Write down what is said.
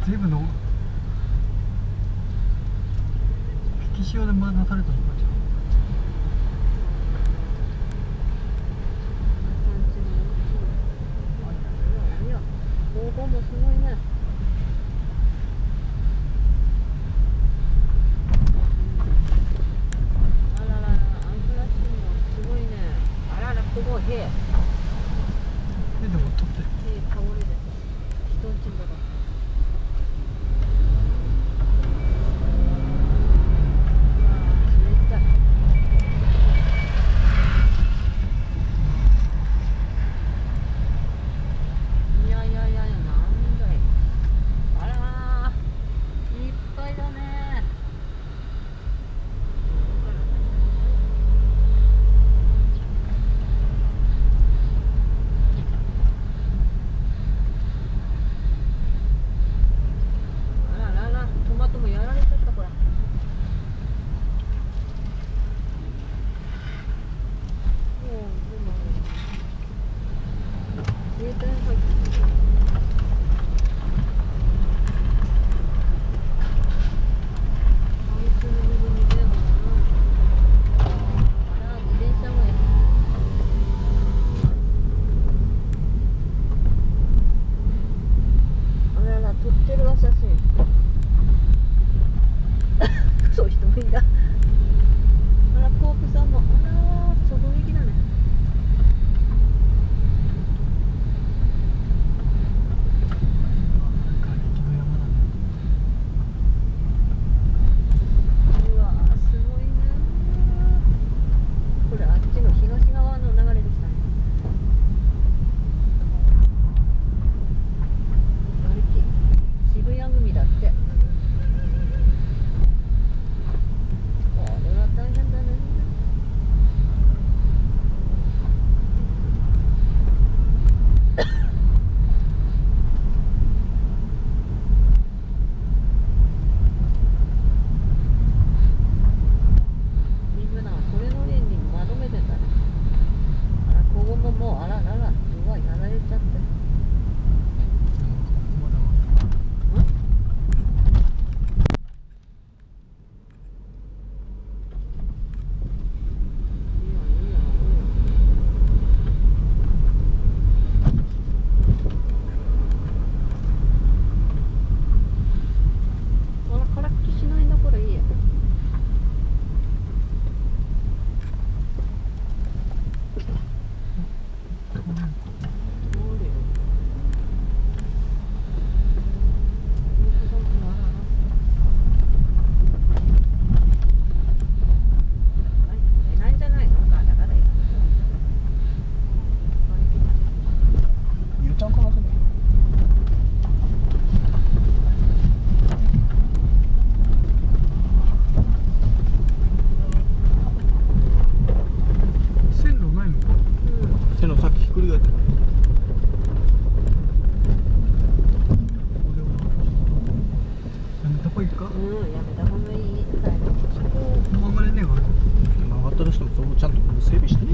随分の引き潮で回されたのかじゃここもすごいね。あららら、アンフラシンもすごいね。あらら、ここへ。 でも取って倒れで。人んちんだから。そういう人もいいんだ。あら、コープさんも、あら、直撃だね。うわ、すごいね。これ、あっちの東側の流れでしたね。渋谷組だって。 ちゃんと整備して